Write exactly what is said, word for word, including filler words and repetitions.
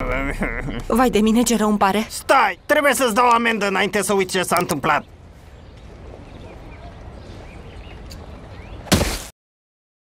Vai de mine, ce rău îmi pare. Stai, trebuie să-ți dau amendă înainte să uiți ce s-a întâmplat.